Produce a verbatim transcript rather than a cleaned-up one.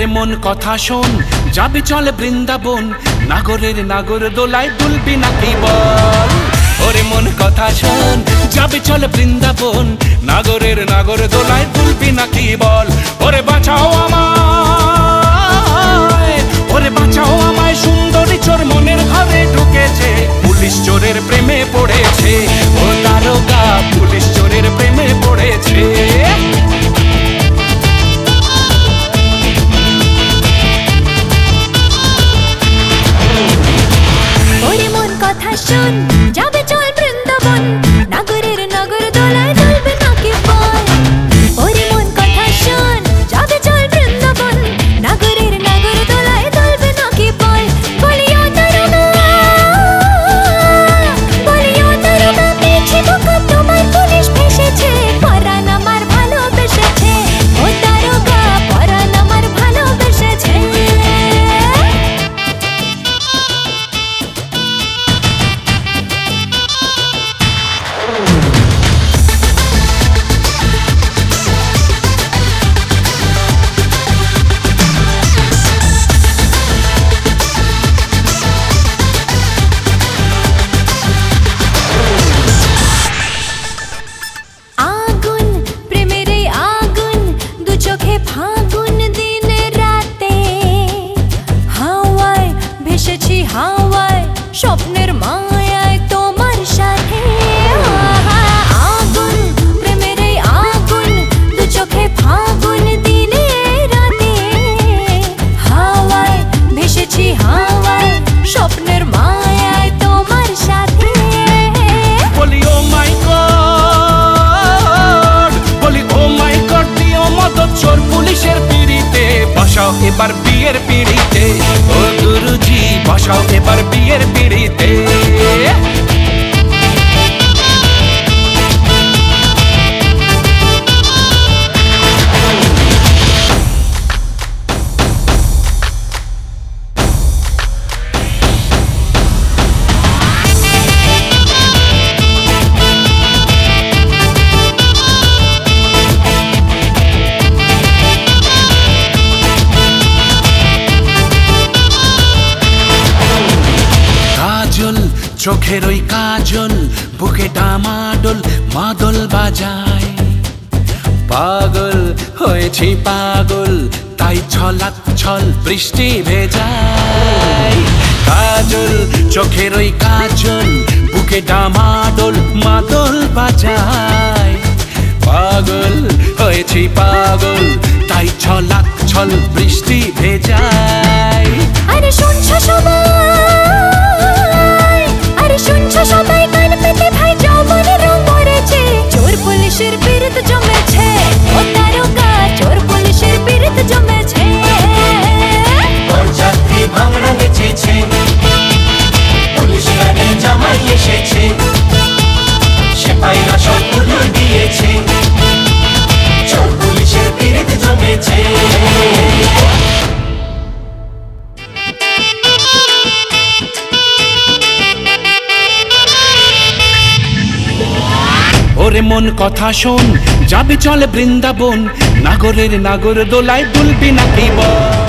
ওরে মন কথা শোন, যাবি চল বৃন্দাবন, নাগরের নাগর দোলায় দুলবি নাকি বল। ওরে মন কথা শোন, যাবি চল বৃন্দাবন, নাগরের নাগর দোলায় দুলবি নাকি বল। ওরে বাঁচাও আমায়, ওরে বাঁচাও আমায়, সুন্দরী চোর মনের ঘরে ঢুকেছে, পুলিশ চোরের প্রেমে পড়েছে। ও দারোগা, পুলিশ চোরের প্রেমে পড়েছে। ওরে মন কথা শোন, যাবে চল বৃন্দাবন, নাগরের নাগর দোলায় দুলবে নাকি বল। ওরে মন কথা শোন, যাবে চল বৃন্দাবন, নাগরের নাগর দোলায় দুলবে নাকি বল। বলিও দারোগা, বলিও দারোগা, পেয়েছি বোকা তোমার, পুলিশ ফেসেছে, পরাণ আমার ভালোবেসেছে। ও দারোগা, পরাণ আমার ভালোবেসেছে। আগুন, প্রেমের এই আগুন, দু চোখে ফাগুন দিনে রাতে, হাওয়ায় ভেসেছি হাওয়ায়, স্বপ্নের মায়ায় তোমার সাথে। আহা, আগুন, প্রেমের এই আগুন, দু চোখে ফাগুন দিনে রাতে, হাওয়ায় ভেসেছি হাওয়ায়, স্বপ্নের মায়ায় তোমার সাথে। বলি ও মাই গড, বলি ও মাই গড, দিও মদত চোর পুলিশের পিড়িতে, বসাও এবার বিয়ের পিড়িতে। ও গুরুজি, বসাও এবার বিয়ের পিড়িতে। চোখের ওই কাজল, বুকে ডামাডোল মাদল বাজায়, পাগল হয়েছি পাগল, তাই ছলাক ছল বৃষ্টি ভেজায়। কাজল, চোখের ওই কাজল, বুকে ডামাডোল মাদল বাজায়, পাগল হয়েছি পাগল, তাই ছলাক ছল বৃষ্টি ভেজায়। আরে শুনছো সবাই, আরে শুনছো সবাই, কান পেতে ভাই যৌবনের রং পড়েছে, চোর পুলিশের বিরুদ্ধ জমেছে। ও দারোগা, চোর পুলিশের বিরুদ্ধ জমেছে। ওর যাত্রী ভাঙড়া নেচেছে, পুলিশ গাড়ি জামাই এসেছে, সেপাইরা সব উড়িয়ে দিয়েছে, চোর পুলিশের বিরুদ্ধ জমেছে। ওরে মন কথা শোন, যাবি চল বৃন্দাবন, নাগরের নাগর দোলায় দুলবি নাকি বল।